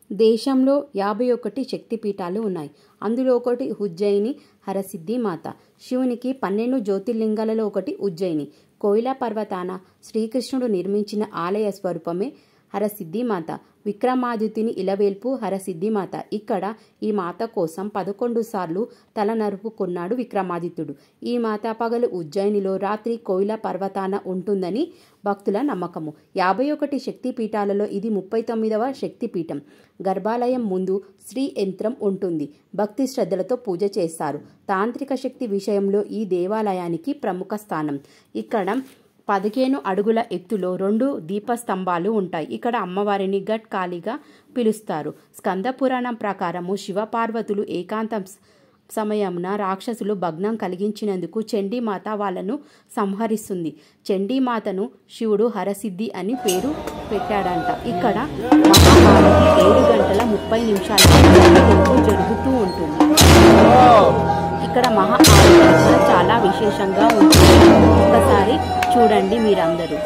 దేశంలో 51 శక్తిపీఠాలు ఉన్నాయి. అందులో ఒకటి ఉజ్జయిని హరసిద్ధి మాత. శివునికి 12 జ్యోతిర్లింగాలలో ఒకటి ఉజ్జయిని. కోయిల పర్వతాన శ్రీకృష్ణుడు నిర్మించిన ఆలయ స్వరూపమే హరసిద్ధి మాత. విక్రమాదిత్యుని ఇలవేల్పు హరసిద్ధి మాత. ఇక్కడ ఈ మాత కోసం 11 సార్లు తల నరుపుకున్నాడు విక్రమాదిత్యుడు. ఈ మాత పగలు ఉజ్జయినిలో, రాత్రి కోయిల పర్వతాన ఉంటుందని భక్తుల నమ్మకము. 51 శక్తిపీఠాలలో ఇది 39వ శక్తిపీఠం. గర్భాలయం ముందు శ్రీ యంత్రం ఉంటుంది. భక్తి శ్రద్ధలతో పూజ చేస్తారు. తాంత్రిక శక్తి విషయంలో ఈ దేవాలయానికి ప్రముఖ స్థానం. ఇక్కడ 15 అడుగుల ఎత్తులో 2 దీపస్తంభాలు ఉంటాయి. ఇక్కడ అమ్మవారిని గట్ కాళిగా పిలుస్తారు. స్కంద పురాణం ప్రకారము శివపార్వతులు ఏకాంతం సమయమున రాక్షసులు భగ్నం కలిగించినందుకు చండీమాత వాళ్ళను సంహరిస్తుంది. చండీమాతను శివుడు హరసిద్ధి అని పేరు పెట్టాడంట. ఇక్కడ మహాహారతి 7 గంటల 30 నిమిషాలకు జరుగుతూ ఉంటుంది. ఇక్కడ మహాహారతి చాలా విశేషంగా ఉంటుంది. ఒకసారి చూడండి మీరందరూ.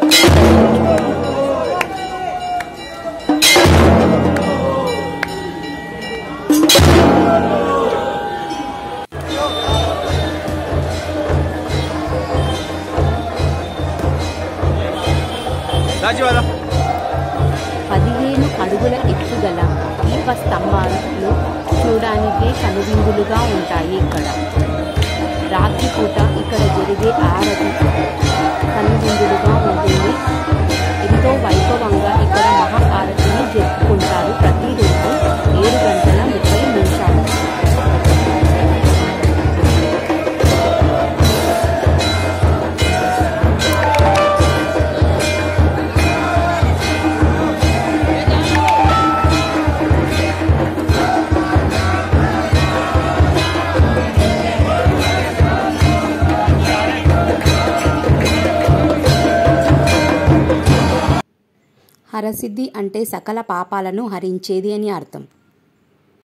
రాజీవాదా 15 అడుగుల ఎత్తుగల దీప స్తంభాలు చూడడానికే కనువిందులుగా ఉంటాయి. ఇక్కడ రాత్రిపూట ఇక్కడ జరిగే ఆరతి కనువిందులుగా ఉంటుంది. ఎంతో వైభవంగా ఇక్కడ మహా ఆరతిని జరుపుకుంటారు. ప్రతిరోజు 7 గంటల 30 నిమిషాలు. హరసిద్ధి అంటే సకల పాపాలను హరించేది అని అర్థం.